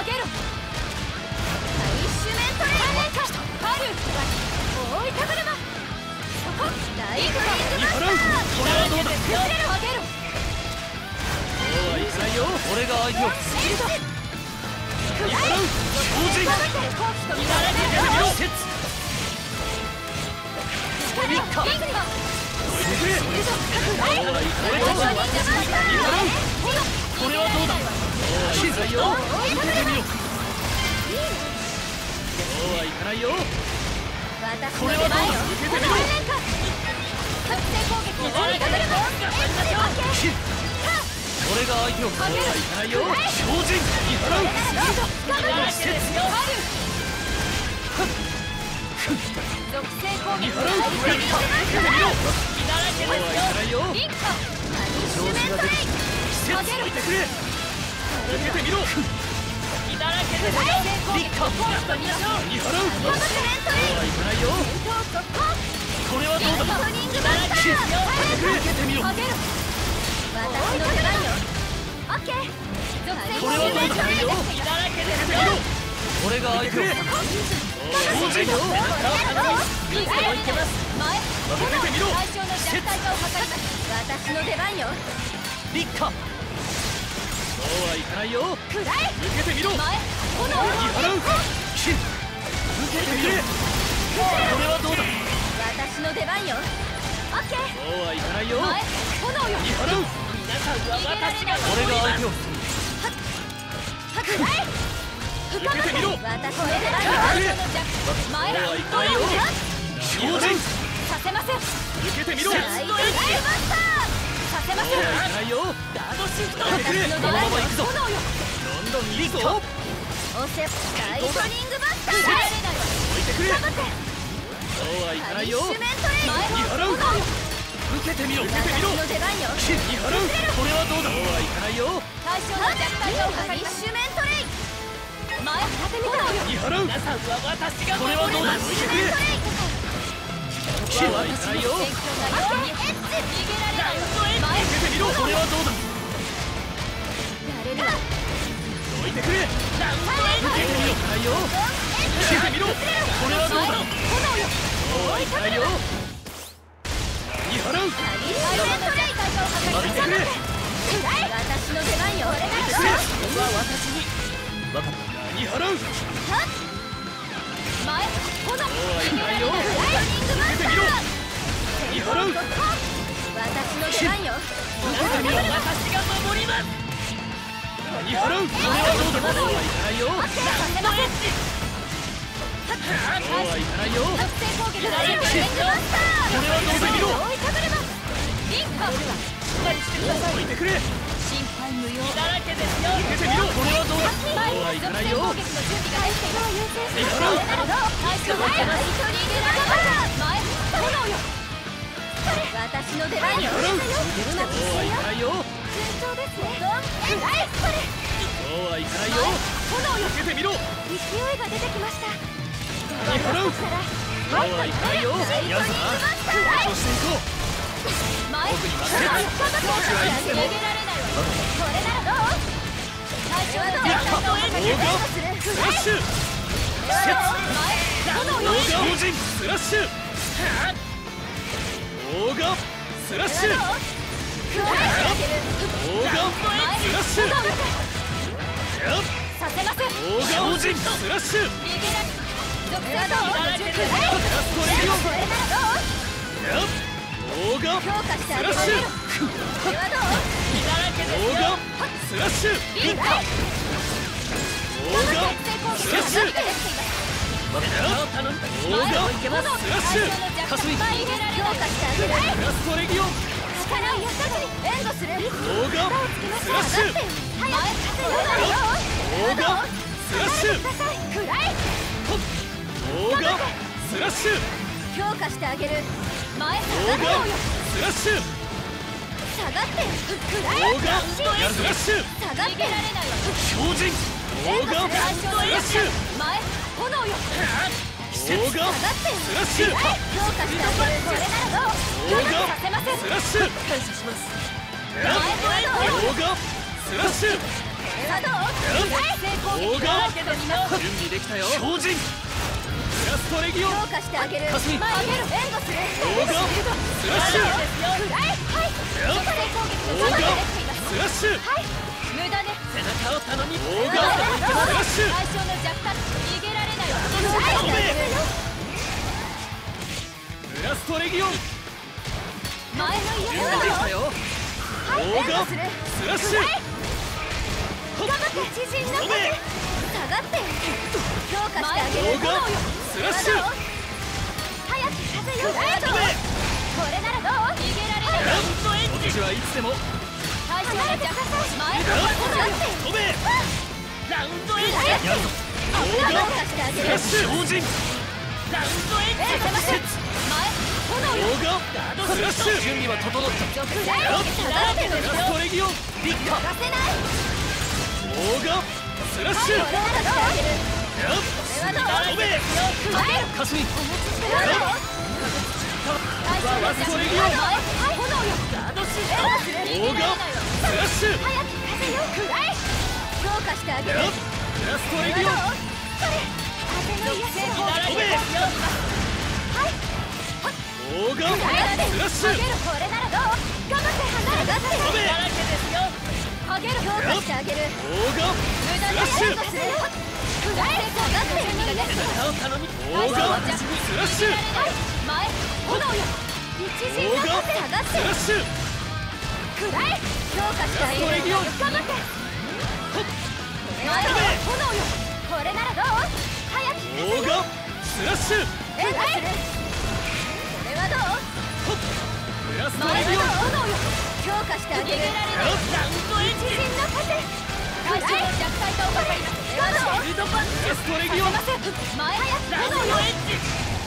げろ。アイッシュメントレーンカパル大いた車そこ大フリングマスター。 これはどうだ。 崩れろ上げろ。 そうはいかないよ。俺が相手をシールドい払う超人後期と見られてるよ。 セッツリッカどいてくれ。 シールド拡大そうはいかないよ。い払うこれはどうだ。そうはいかないよ。受けてみろ。そうはいかないよ。 私これはどうだ。受けてみろ。 覚醒攻撃の追いかけるも俺が相手をそうはいかないよ。超人い払うセッツ属性攻撃い払う受けてみろ。そうはいかないよ。 リンカアニッシュメントレイセッツ置いてくれ。受けてみろ。 属性攻撃コースト2勝い払うガムセレントレイそうはいかないよ。 戦闘速攻これはどうだ。 トリングマスター受けてみろ。 上げろ私の出番よオッケー属性これはどうだ。 攻撃よ俺が相手を超人よ。 前受けてみろ。 対象の弱体化を図ります私の出番よリッカそうはいかないよ。 くらえ受けてみろ。 前炎をい払う受けてみろ。これはどうだ。 私の出番よオッケーそうはいかないよ。 前炎よい払う皆さんは私が俺が相手をくらえ受けてみろ。 私の出番よ前そうはいかないよ。超人させません受けてみろ。そう大フライマスターさせませんはいかないよ。ガードシフト私の出このま番よま行くぞ。 炎よどんどんいいぞ。 オセ大トリングバスター置いてくれ。 頑張ってそうはいかないよ。 アニッシュメントレイい払う炎よ受けてみろ。受けてみろ。 私の出番よい払うこれはどうだ。そうはいかないよ。 対象の弱体化を図りますアニッシュメントレイ前当てみたよい払う皆さんは私がこれはどうだ。置いてくれ。そうはいかないよ。 勉強がよにエッチ逃げられない前受けてみろ。これはどうだ。 やれるわ置いてくれ。受けてみろ。ないよ。受けてみろ。これはどうだ。 炎よそうはいかないよ。い払うアニッシュメントレイ対象を図ります待ってくれ。 私の出番よ置いてくれ。ここは私に分かった。い払う前炎はいかないよ。 ライニングマスターい払う私の出番よ受けてみろ。私が守ります。い払うこれはどうだ。そうはいかないよ。 オッケーさせませんそうはいかないよ。 特製攻撃ライニングマスターこれはどうだ。見ろ。 追いかぶれますリンカ置いてくれ。 心配無用だらけですよ受けてみろ。これはどうだ。そうはいかないよ。 特製攻撃の準備が入っている優先い払う対象を受けますトリングライ前炎よ私の出番よい払ううまくそうはいかないよ。 順調ですねドンフライこれそうはいかないよ。 炎よ受けてみろ。 勢いが出てきましたい払うそうはいかないよ。やるな。そしていこう。 前僕に任せ逃げられろ。 ないわこれならどう最初はどうスラッシュ。 前オーガ王人スラッシュ。オーガスラッシュ。オーガスラッシュ。 させませんオーガ王人スラッシュ。 逃げられ属性はどうラストレギオン。 これならどうオーガ強化してあげまスラッシュ。 しょうこれはどうオーガスラッシュ。 リンカイオーガスラッシュ。オーガスラッシュ。カスミ強化してあげるラストレギオン。 力をやったに援護するオーガスラッシュ。 早くオーガスラッシュ。 くらいオーガスラッシュ。 強化してあげる前オ下ーガがってよスラッシュ。 下がってくらいオーガスラッシュ。 下がって超人オーガスラッシュ。 前炎よオーガスラッシュ。 強化してあげるこれならどうオーガさせませんスラッシュ。 感謝しますオーガスラッシュ。 はどう成功撃だらけで見ます。 準備できたよ。強靭ブラストレギオン。 強化してあげる。 かすみ前に援護する。 オーガンスラッシュフライ。はい直線攻撃のオーガン準備ができています。 スラッシュはい無駄ね。 背中を頼みオー無駄ガンね。 スラッシュ対象の弱点逃げられないわ。 止めはいブラストレギオン。 前の準家備できたよ。 はいオーガン援護する。 スラッシュ頑張って知人の止め下がって強化してあげる。 オーガンスラッシュ早く風よ。 止めこれならどう逃げられない。 ラウンドエンジはいつでも対象の弱点前の止めラウンドエンジやるぞ。 強化してあげる。 スラッシュ強靭ラウンドエンジ邪魔する。前炎よ。 オーガンスラッシュ準備は整った属性下がってる。 ブラストレギオンビッカ出せない。 オーガンスラッシュこれならどうあげる。 やっこれはどう止め前かすみお持ちしてる。対象のブラストレギオン炎よ。ガードシート。 オーガンスラッシュ早く風よ。暗い。強化してあげる。 やっブラストレギオン風の癒しを止めオーガンスラッシュこれならどう頑張って離れて止めあげる強化してあげる。 オーガン無駄にスラッシュ援護するよ。暗い下がってる。 背中を頼みオーガンスラッシュ前炎よ。一陣オーガン下がってる。 スラッシュ暗い強化してあげる。頑張って前炎よ。これならどう早くオーガンスラッシュ援護する。これはどうブラスト前のレギオン炎よ。強化してあげる。 ラウンドエン自陣の風対象の弱体化をかかります。これはどうジブラストレギオン前早くラウンド炎よ。 エンジ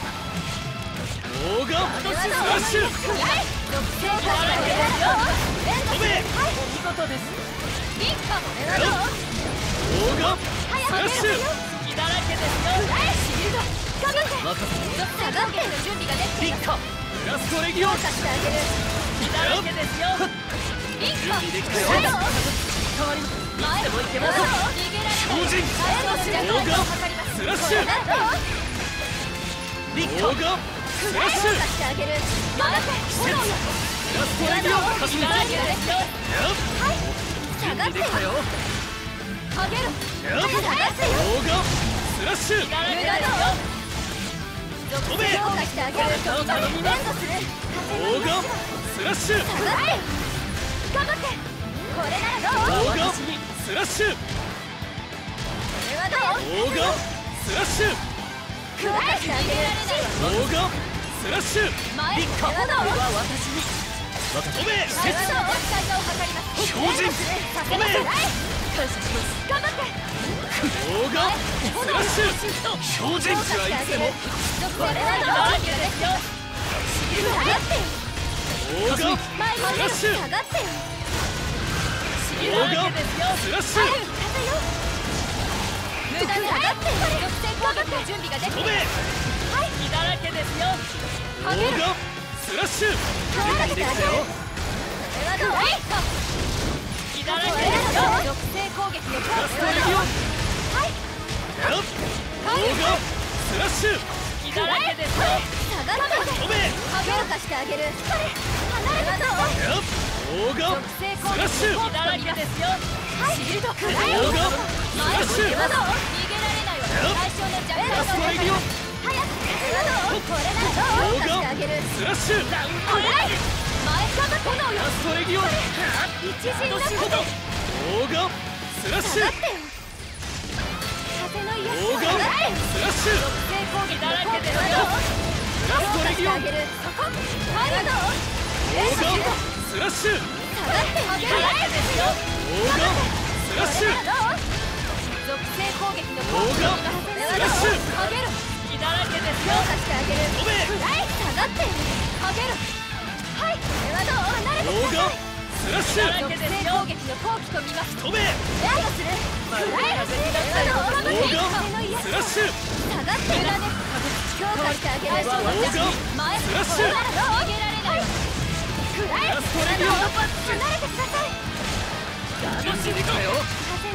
オーガンスラッシュ暗い強化してあげる。援護する。はいお見事ですリンカこれはどうオーガンスラッシュ隙だらけですよ暗いシールド頑張って任せ下がってる準備ができています。 ブラストレギオン強化してあげる。 隙だらけですよリンカ準備できたよはいどう変わります前でもいけます逃げられない。 強靭前の弱体化をかかります。 スラッシュこれならどうリッカオーガンスラッシュ強化してあげる。頑張って炎よ。 ブラストレギオンかすみだらけですよ。 やっはい下がって準備できたよあげる。 やっ下がってよ。 オーガンスラッシュ無駄だよ。 止め強化してあげる。 背中を頼みます援護する。 オーガンスラッシュ下がって頑張ってこれならどうオーガンスラッシュこれはどうオーガンスラッシュ強化してあげる。 オーガンスラッシュ前リッカこれはどう私に止め前はどう弱体化を図ります。 強靭させません。 感謝します頑張ってオーガンスラッシュ強靭強化してあげる。 はいつでもこれはどうですよ。下がってオーガン前にスラッシュ下がってオーガンスラッシュ風よ。無駄に下がって属性攻撃の準備ができて止めはい隙だらけですよオーガンスラッシュ強化してあげる。これはどう隙だらけこれですよはどう属性攻撃のブラストレギオンはいやっオーガンスラッシュ隙だらけですよ下がって止め強化してあげる。離れたどうやっオーガン属性攻スラッシュ撃だらけですよ。シールド暗い。 オーガン前スラッシュこれはどう逃げられないわ。対象の弱体ブラストレギオン早くこれはどうこれならどうオーガン強化してあげる。 スラッシュ暗い前頑張って炎よ。 ブラストレギオン一陣の風オーガンスラッシュ下がってよ。風の癒しオーガンスラッシュ属性攻撃だらけですよ。 ブラストレギオンあげる。そこ前はどうオーガンスラッシュ下がってあげる。ですよ。 オーガンスラッシュ属性攻撃のオーガンスラッシュあげる。 隙だらけです強よ化してあげる。 止め暗い下がってあげる。はいこれはどう離れてオーガンください。 スラッシュ属性攻撃の後期と見ます。 止め援護する。暗いこれはどうオーガ風の癒しンスラッシュ下がってだね。強化してあげる。 オーガン前スラッシュこれならどう逃げられない。暗いラストレギオン離れてください。 準備できたよ風の癒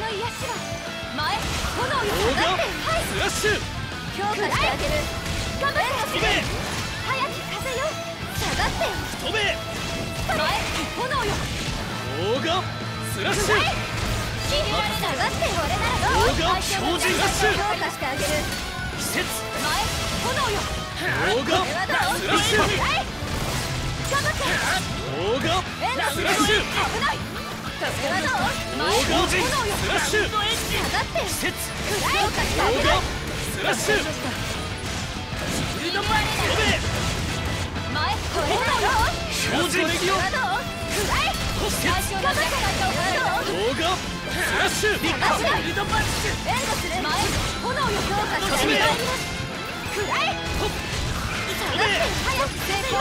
は前炎よオーガ下がってスラッシュ強化してあげる頑張って飛べ早き風よ下がって飛べ前炎よオーガスラッシュ逃げられ下がって俺ならオーガ標準ラッシュ強化してあげる季節前炎よオーガスラッシュ頑張ってオーガスラッシュ危ないそれはどう前標準炎よスラッシュ下がって季節強化してあげるオーガスラッシュフードバレ飛べ前これだよ標準レギオンそれはどう暗い季節頑張ってオーガスラッシュフードバッシュエンドする前炎よ強化してあげる暗い下がって早く成功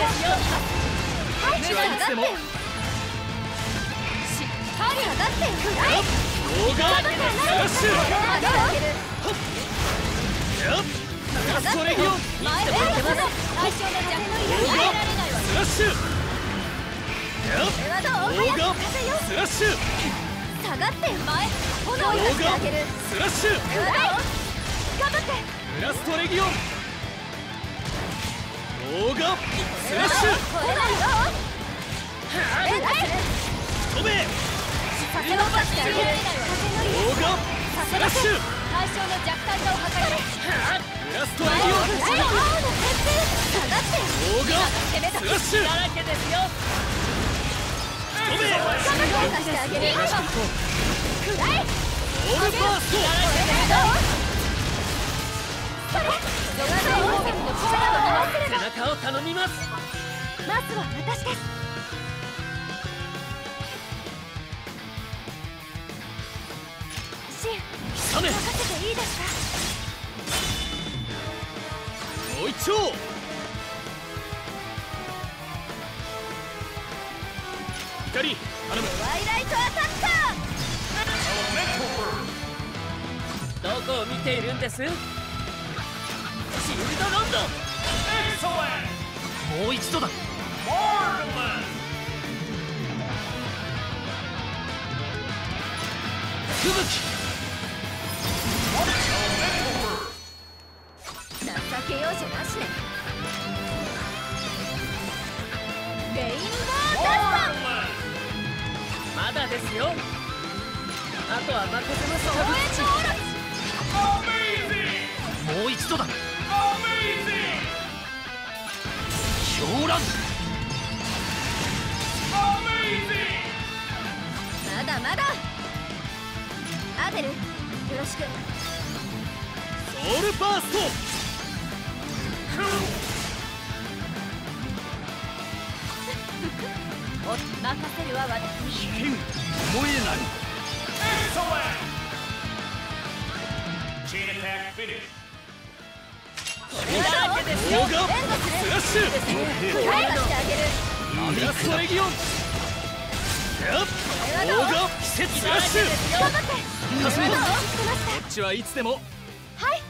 はい下がってしっかり下がって暗いオーガスラッシュやっラストレギオン前エンドする対象の弱の入れられないわスラッシュやっそれはどうオーガ早く風よスラッシュ下がって前炎よしてあげるスラッシュ暗い頑張ってラストレギオンオーガスラッシュこれだよエンドする飛べ風を出してあげる風のオーガスラッシュ対象の弱体化を図るラストレギオン前の青の設定下がってオーガ攻めとスラッシュだらけですよ飛べ強化してあげる暗いオールファーストこれでどうそれゾガド王国の力を合わせれば背中を頼みますまずは私ですシンサメ任せていいですかもう一丁光頼むワイライトアタッカーどこを見ているんですシールドロンドもう一度だ吹雪情けようじゃなしねレインボーダスまだですよあとは任せますト応援のオロチもう一度だ狂乱まだまだアデルよろしくソウルバースト任せるわ私に危険思えないだらけですよオーガエンドするスラッシュ強化してあげるラストレギオンやっオーガ季節スラッシュ頑張ってかすめここなしてっちはいつでもはい